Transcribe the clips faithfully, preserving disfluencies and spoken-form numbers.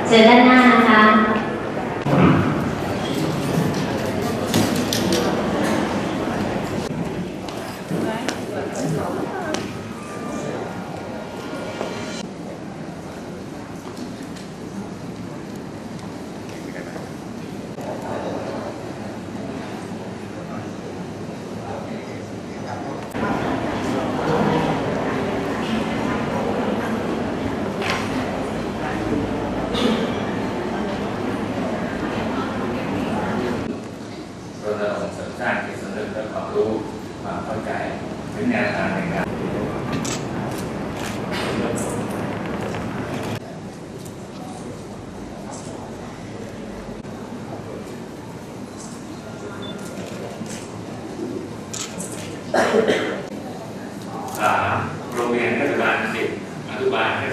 เจอด้านหน้านะคะเราเสริมสร้างจิตสำนึกและความรู้ความเข้าใจถึงแนวทางในการสามโรงเรียนอนุบาลสิบอนุบาลให้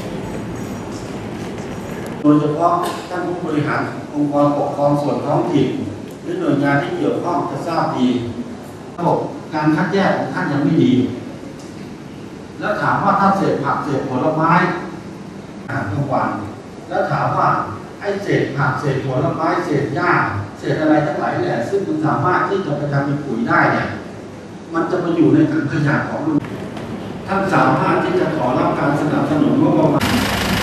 โดยเฉพาะท่านผู้บริหารองค์กรปกครองส่วนท้องถิ่นหรือหน่วยงานที่เกี่ยวข้องจะทราบดีระบบการคัดแยกของท่านยังไม่ดีแล้วถามว่าท่านเศษผักเศษผลไม้อาหารกลางวันแล้วถามว่าไอ้เศษผักเศษผลไม้เศษหญ้าเศษอะไรทั้งหลายแหละซึ่งมันสามารถที่จะไปทำเป็นปุ๋ยได้เนี่ยมันจะมาอยู่ในถังขยะของลุงท่านสามารถที่จะขอรับการสนับสนุนงบประมาณ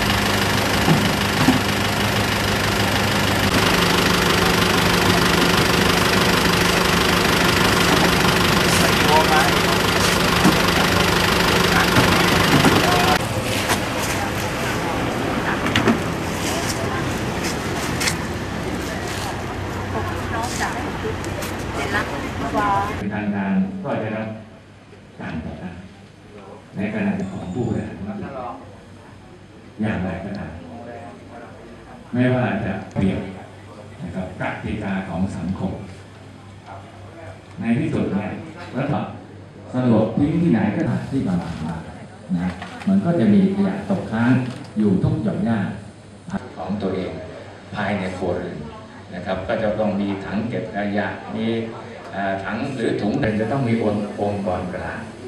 ทางการก็จะรับการต่อต้านในขณะของผู้บริหารอย่างไรก็ตามไม่ว่าจะเปลี่ยนนะครับกติกาของสังคมในที่สุดเนี่ยรัฐบาลสรุปทิ้งที่ไหนก็ได้ที่ประมาณมานะมันก็จะมีขยะตกค้างอยู่ทุกหย่อมย่าของตัวเองภายในครัวเรือนนะครับก็จะต้องมีถังเก็บขยะมีถังหรือถุงเป็นจะต้องมีองค์กรกลาง